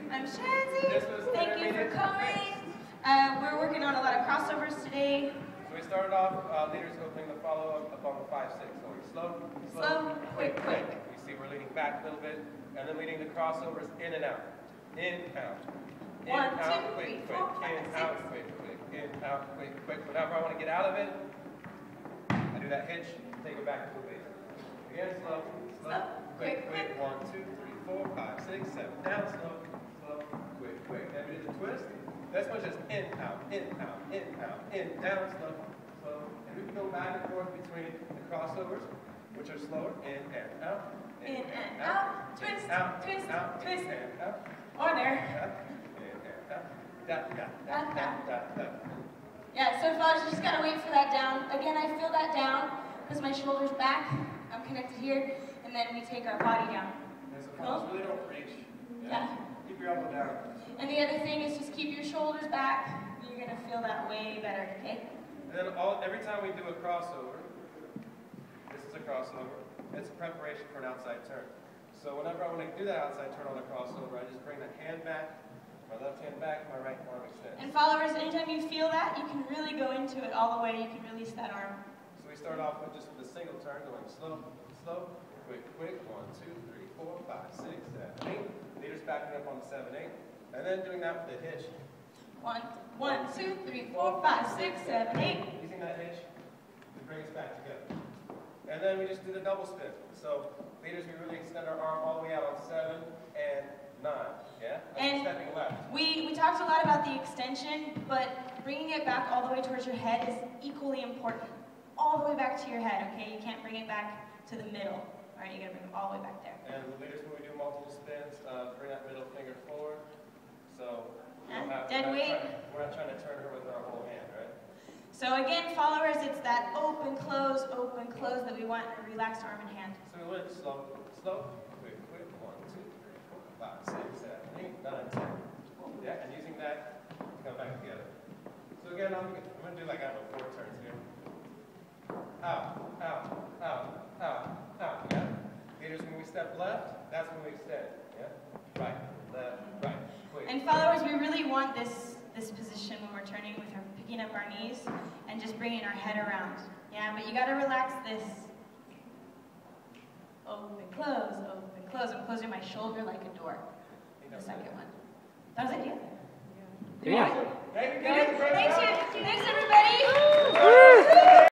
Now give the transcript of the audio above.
I'm Chanzie. Thank you for coming. We're working on a lot of crossovers today. So we started off, leaders opening the follow-up up on the 5-6. So slow, quick. You see we're leaning back a little bit, and then leading the crossovers in and out. In, out. In, One, out, two, quick, three, four, five, in, six. out, quick. In, out, quick. Whenever I want to get out of it, I do that hitch, take it back to the base. Again, slow, quick. 1, 2, 3, 4, 5, 6, 7. Down, slow, quick. Then we do the twist. This one's just in, out, down, slow. And we can go back and forth between the crossovers, which are slower, in and out. In and out. Twist, in, out, twist, out, twist. In and out. Or there. In and out. Da. Yeah, so fellas, you just gotta wait for that down. Again, I feel that down because my shoulder's back. I'm connected here, and then we take our body down. Cool? Really don't reach. Yeah. Keep your elbow down. And the other thing is just keep your shoulders back. You're gonna feel that way better, okay? And then every time we do a crossover, this is a crossover, it's a preparation for an outside turn. So whenever I want to do that outside turn on a crossover, I just bring the hand back, my left hand back, my right arm extends. And followers, anytime you feel that, you can really go into it all the way. You can release that arm. So we start off with just the single turn, going slow, quick. 1, 2, 3, 4, 5, 6, 7, 8. Leaders backing up on the 7, 8. And then doing that with the hitch. 1, 2, 3, 4, 5, 6, 7, 8. Using that hitch to bring us back together. And then we just do the double spin. So leaders, we really extend our arm all the way out on 7 and 9. Yeah? And stepping left. We talked a lot about the extension, but bringing it back all the way towards your head is equally important. All the way back to your head, okay? You can't bring it back to the middle. All right, you gotta bring it all the way back there. And the leaders, when we do multiple spins, bring that middle finger forward. So we're not trying to turn her with our whole hand, right? So again, followers, it's that open, close that we want a relaxed arm and hand. So we went slow, quick. 1, 2, 3, 4, 5, 6, 7, 8, 9, 10. Yeah, and using that to come back together. So again, I'm going to do like, I don't know, 4 turns here. Out. Yeah? Leaders, when we step left, that's when we extend. Yeah? Right, left, right, quick. And followers, we really want this position when we're turning with picking up our knees and just bringing our head around. Yeah, but you got to relax this. Open, close. I'm closing my shoulder like a door. The second one. That was it, yeah? Yeah. Thank you guys. Thanks everybody.